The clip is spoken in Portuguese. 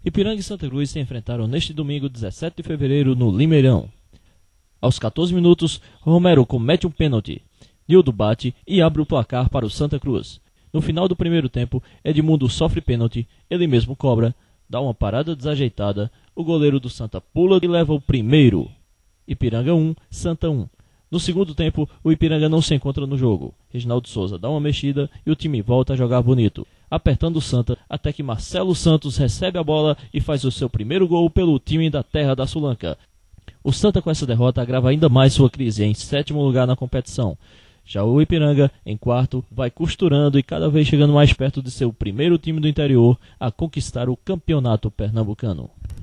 Ipiranga e Santa Cruz se enfrentaram neste domingo, 17 de fevereiro, no Limeirão. Aos 14 minutos, Romero comete um pênalti. Nildo bate e abre o placar para o Santa Cruz. No final do primeiro tempo, Edmundo sofre pênalti, ele mesmo cobra, dá uma parada desajeitada, o goleiro do Santa pula e leva o primeiro. Ipiranga 1, Santa 1. No segundo tempo, o Ipiranga não se encontra no jogo. Reginaldo Souza dá uma mexida e o time volta a jogar bonito, apertando o Santa até que Marcelo Santos recebe a bola e faz o seu primeiro gol pelo time da terra da Sulanca. O Santa, com essa derrota, agrava ainda mais sua crise em 7º lugar na competição. Já o Ipiranga, em 4º, vai costurando e cada vez chegando mais perto de ser o primeiro time do interior a conquistar o campeonato pernambucano.